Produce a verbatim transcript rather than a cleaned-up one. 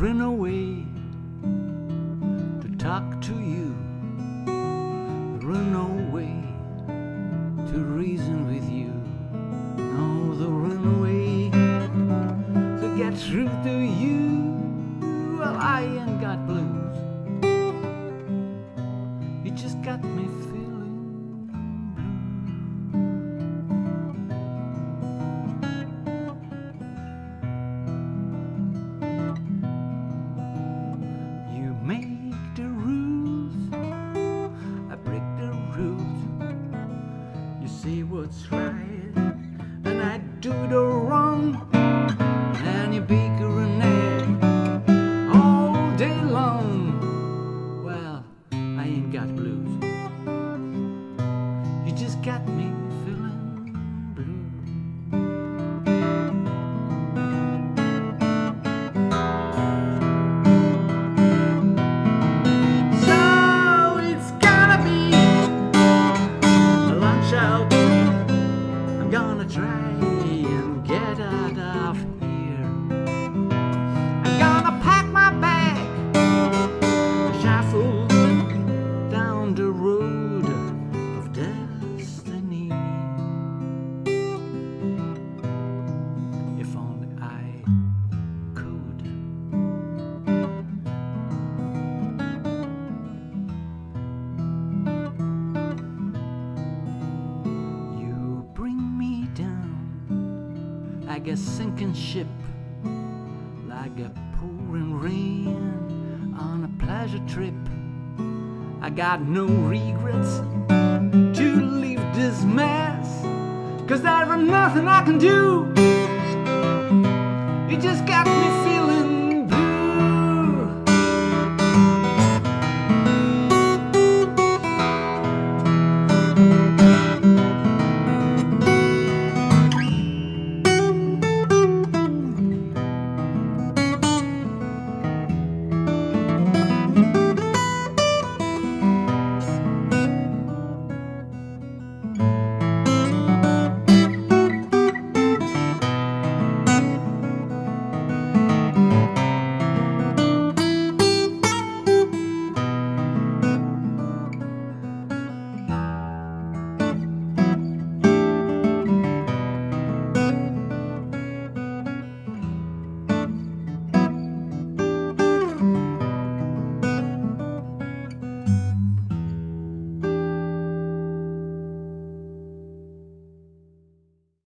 ran away to talk to you, run away to reason with you. No, the run away to get through to you. Well, I ain't got blues, you just got me feeling blue. You make the rules, I break the rules. You say what's right, and I do the wrong. And you bake her an egg all day long. Well, I ain't got blues, you just got me feeling blue. So it's gonna be a lunch out. I'm gonna try and get out of here. I'm gonna pack my bag, shuffle down the road of destiny. If only I could. You bring me down like a sinking ship, like a pouring rain on a pleasure trip. I got no regrets to leave this mess, 'cause there ain't nothing I can do. You just got me feeling